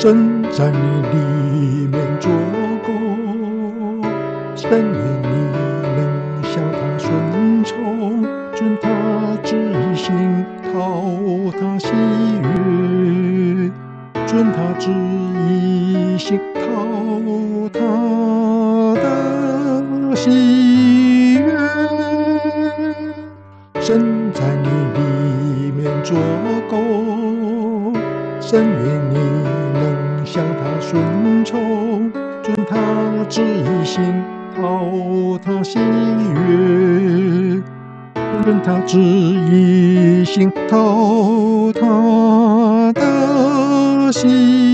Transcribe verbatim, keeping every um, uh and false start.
身在你里面做工，但愿你能向他顺从，遵他旨意行，讨他喜悦，遵他旨意行，讨他的喜悦。身在你里面做工，但愿你能向他顺从，遵他旨意行，讨他喜悦，遵他旨意行，讨他的喜悦。